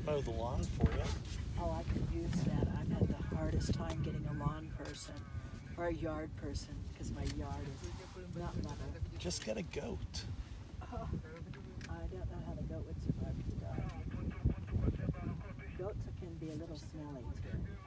mow the lawn for you. Oh, I could use that. I've had the hardest time getting a lawn person or a yard person because my yard is not level. Just get a goat. Oh, I don't know how the goat would survive if you died. Goats can be a little smelly too.